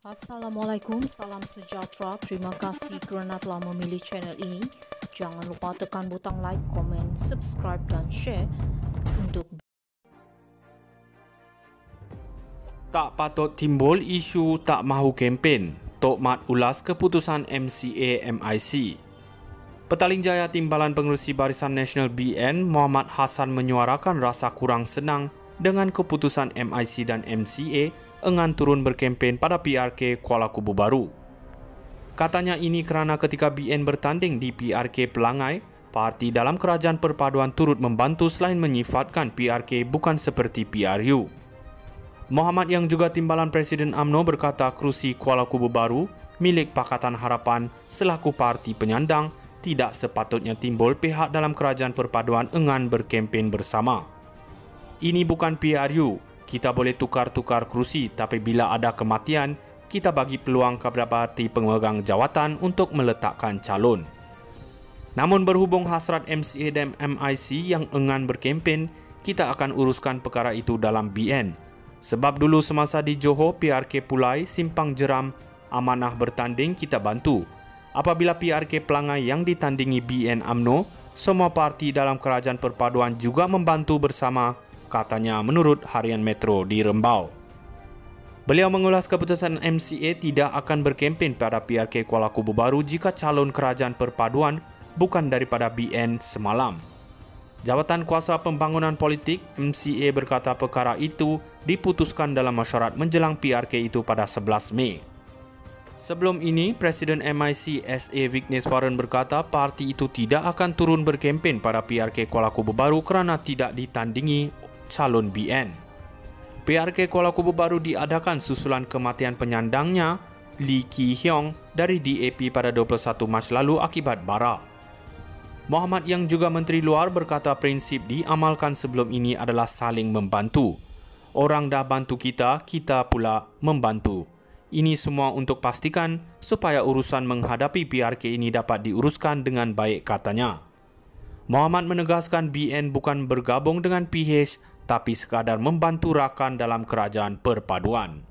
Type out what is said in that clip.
Assalamualaikum, salam sejahtera. Terima kasih kerana telah memilih channel ini. Jangan lupa tekan butang like, komen, subscribe dan share untuk Tak patut timbul isu tak mahu kempen. Tok Mat ulas keputusan MCA MIC. Petaling Jaya Timbalan Pengerusi Barisan Nasional BN Muhammad Hassan menyuarakan rasa kurang senang dengan keputusan MIC dan MCA enggan turun berkempen pada PRK Kuala Kubu Baru. Katanya ini kerana ketika BN bertanding di PRK Pelangai, parti dalam kerajaan perpaduan turut membantu selain menyifatkan PRK bukan seperti PRU. Muhammad yang juga Timbalan Presiden UMNO berkata kerusi Kuala Kubu Baru milik Pakatan Harapan selaku parti penyandang tidak sepatutnya timbul pihak dalam kerajaan perpaduan enggan berkempen bersama. Ini bukan PRU. Kita boleh tukar-tukar kerusi, tapi bila ada kematian, kita bagi peluang kepada parti pemegang jawatan untuk meletakkan calon. Namun berhubung hasrat MCA dan MIC yang enggan berkempen, kita akan uruskan perkara itu dalam BN. Sebab dulu semasa di Johor, PRK Pulai, Simpang Jeram, amanah bertanding kita bantu. Apabila PRK Pelangai yang ditandingi BN UMNO, semua parti dalam kerajaan perpaduan juga membantu bersama, katanya menurut Harian Metro di Rembau. Beliau mengulas keputusan MCA tidak akan berkempen pada PRK Kuala Kubu Baru jika calon kerajaan perpaduan bukan daripada BN semalam. Jabatan Kuasa Pembangunan Politik MCA berkata perkara itu diputuskan dalam mesyuarat menjelang PRK itu pada 11 Mei. Sebelum ini, Presiden MIC SA Vigneswaran berkata parti itu tidak akan turun berkempen pada PRK Kuala Kubu Baru kerana tidak ditandingi calon BN. PRK Kuala Kubu Baru diadakan susulan kematian penyandangnya Lee Ki Hiong dari DAP pada 21 Mac lalu akibat bara. Muhammad yang juga Menteri Luar berkata prinsip diamalkan sebelum ini adalah saling membantu. Orang dah bantu kita, kita pula membantu. Ini semua untuk pastikan supaya urusan menghadapi PRK ini dapat diuruskan dengan baik, katanya. Muhammad menegaskan BN bukan bergabung dengan PH tapi sekadar membantu rakan dalam kerajaan perpaduan.